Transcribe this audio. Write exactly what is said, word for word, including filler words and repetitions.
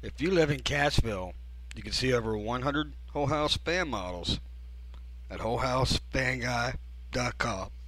If you live in Catchville, you can see over one hundred Whole House fan models at whole house fan guy dot com.